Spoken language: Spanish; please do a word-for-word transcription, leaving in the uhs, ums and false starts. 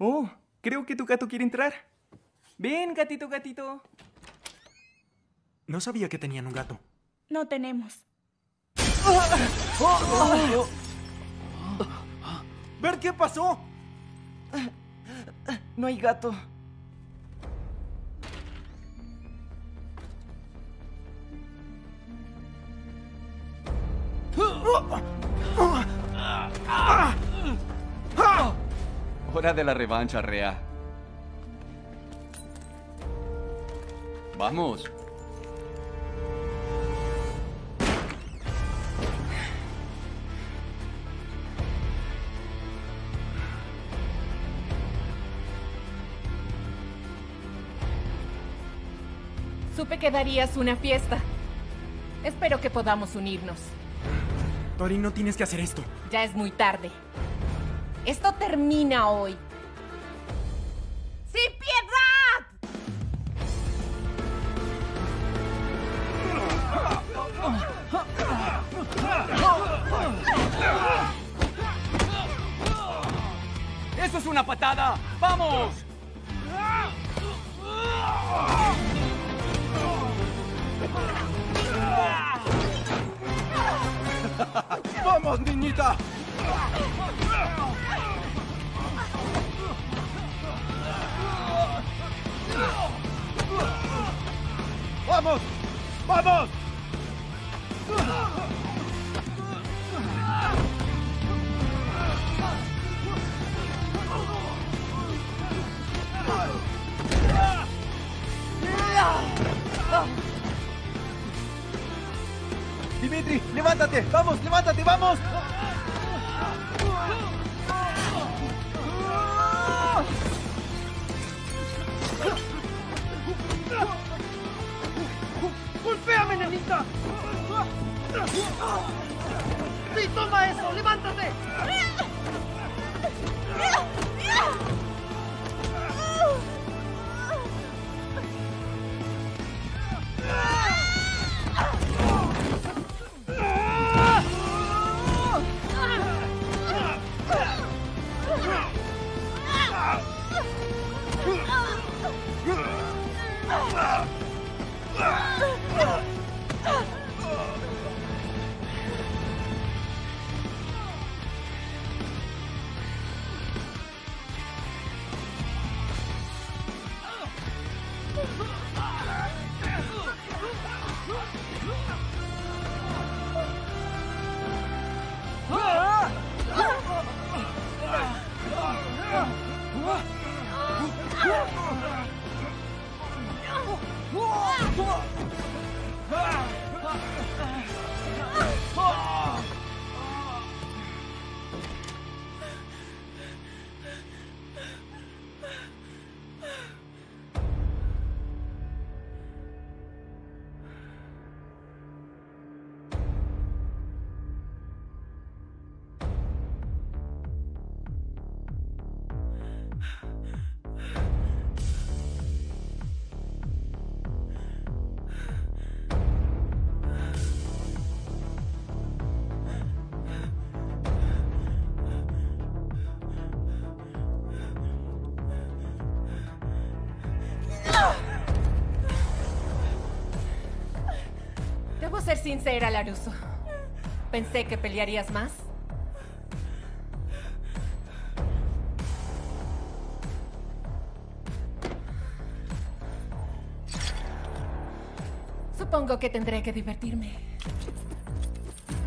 Oh, creo que tu gato quiere entrar. Ven, gatito, gatito. No sabía que tenían un gato. No tenemos. ¿Ver qué pasó? No hay gato. Hora de la revancha, Rea. Vamos. Supe que darías una fiesta. Espero que podamos unirnos. Tori, no tienes que hacer esto. Ya es muy tarde. Esto termina hoy. ¡Sin piedad! ¡Eso es una patada! ¡Vamos! ¡Vamos, niñita! ¡Vamos! ¡Vamos! Dimitri, levántate, vamos, levántate, vamos. ¡Golpéame, nenita! ¡Sí, toma eso! ¡Levántate! Debo ser sincera, Laruso. Pensé que pelearías más. Supongo que tendré que divertirme.